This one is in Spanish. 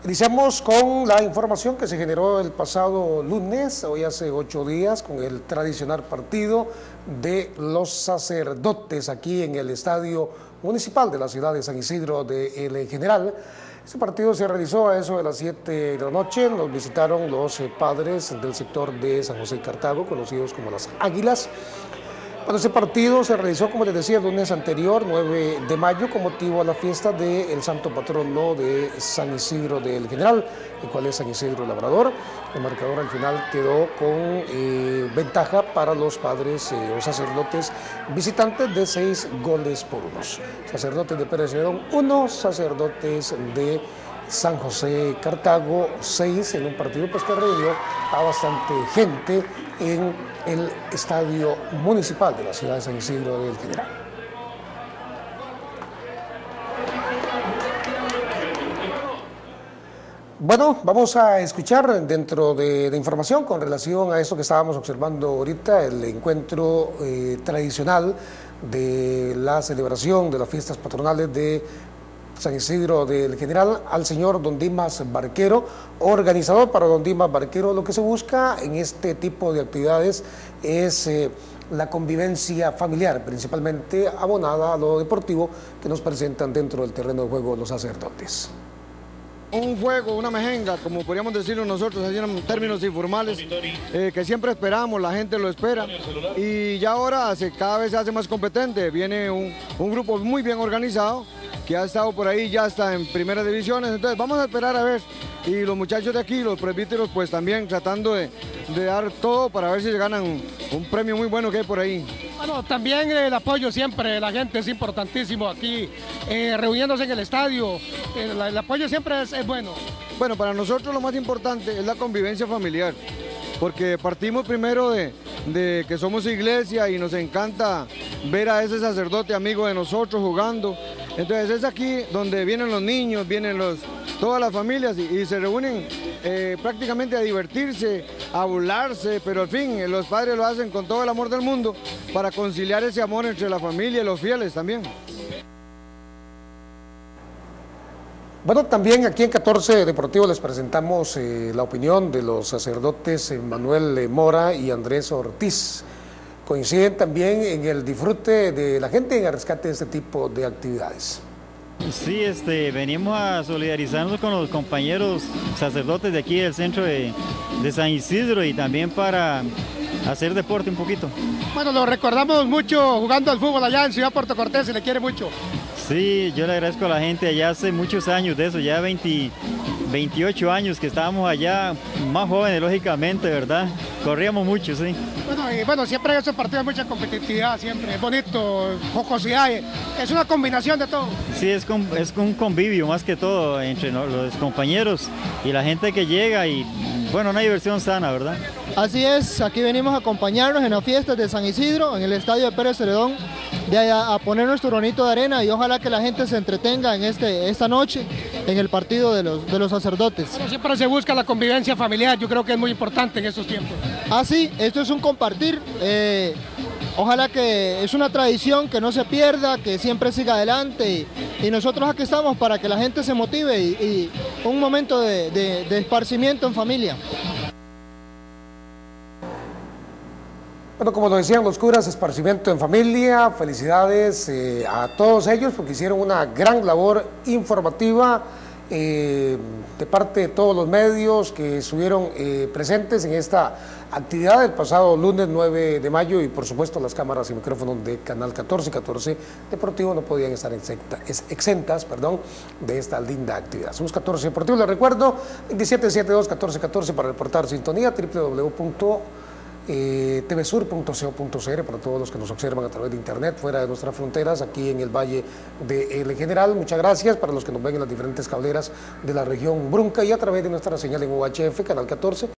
Iniciamos con la información que se generó el pasado lunes, hoy hace 8 días, con el tradicional partido de los sacerdotes aquí en el Estadio Municipal de la ciudad de San Isidro de El General. Este partido se realizó a eso de las 7 de la noche, nos visitaron los padres del sector de San José y Cartago, conocidos como las Águilas. Bueno, ese partido se realizó, como les decía, el lunes anterior, 9 de mayo, con motivo a la fiesta del santo patrono de San Isidro del General, el cual es San Isidro Labrador. El marcador al final quedó con ventaja para los padres o sacerdotes visitantes de 6 goles por 1. Sacerdotes de Pérez Celedón 1, sacerdotes de San José Cartago 6, en un partido pues que reunió a bastante gente en el Estadio Municipal de la ciudad de San Isidro del General. Bueno, vamos a escuchar dentro de información con relación a esto que estábamos observando ahorita, el encuentro tradicional de la celebración de las fiestas patronales de San Isidro del General, al señor Don Dimas Barquero, organizador. Para Don Dimas Barquero, lo que se busca en este tipo de actividades es la convivencia familiar, principalmente abonada a lo deportivo que nos presentan dentro del terreno de juego los sacerdotes. Un juego, una mejenga, como podríamos decirlo nosotros, así en términos informales, que siempre esperamos, la gente lo espera, y ya ahora cada vez se hace más competente. Viene un grupo muy bien organizado, que ha estado por ahí, ya está en primeras divisiones, entonces vamos a esperar a ver, y los muchachos de aquí, los presbíteros, pues también tratando de dar todo para ver si se ganan un premio muy bueno que hay por ahí. Bueno, también el apoyo siempre de la gente es importantísimo aquí, reuniéndose en el estadio, el apoyo siempre es bueno. Bueno, para nosotros lo más importante es la convivencia familiar, porque partimos primero de que somos iglesia y nos encanta ver a ese sacerdote amigo de nosotros jugando. Entonces es aquí donde vienen los niños, vienen todas las familias y se reúnen prácticamente a divertirse, a burlarse, pero al fin los padres lo hacen con todo el amor del mundo para conciliar ese amor entre la familia y los fieles también. Bueno, también aquí en 14 Deportivo les presentamos la opinión de los sacerdotes Manuel Mora y Andrés Ortiz. Coinciden también en el disfrute de la gente en el rescate de este tipo de actividades. Sí, venimos a solidarizarnos con los compañeros sacerdotes de aquí del centro de San Isidro y también para hacer deporte un poquito. Bueno, lo recordamos mucho jugando al fútbol allá en Ciudad Puerto Cortés, se le quiere mucho. Sí, yo le agradezco a la gente allá hace muchos años de eso, ya 28 años que estábamos allá, más jóvenes lógicamente, ¿verdad? Corríamos mucho, sí. Bueno, siempre en esos partidos hay mucha competitividad, siempre, es bonito, jocosidad, es una combinación de todo. Sí, es un convivio más que todo entre los compañeros y la gente que llega y, bueno, una diversión sana, ¿verdad? Así es, aquí venimos a acompañarnos en las fiestas de San Isidro, en el estadio de Pérez Celedón, a poner nuestro granito de arena y ojalá que la gente se entretenga en esta noche en el partido de los sacerdotes. Bueno, siempre se busca la convivencia familiar, yo creo que es muy importante en estos tiempos. Sí, esto es un compartir, ojalá que es una tradición que no se pierda, que siempre siga adelante y nosotros aquí estamos para que la gente se motive y un momento de esparcimiento en familia. Bueno, como lo decían los curas, esparcimiento en familia, felicidades a todos ellos porque hicieron una gran labor informativa de parte de todos los medios que estuvieron presentes en esta actividad del pasado lunes 9 de mayo y por supuesto las cámaras y micrófonos de Canal 14 Deportivo no podían estar exentas de esta linda actividad. Somos 14 Deportivo, les recuerdo, 2772-1414 para reportar sintonía, www.tvsur.co.cr para todos los que nos observan a través de internet fuera de nuestras fronteras aquí en el Valle de El General. Muchas gracias para los que nos ven en las diferentes cableras de la región Brunca y a través de nuestra señal en UHF Canal 14.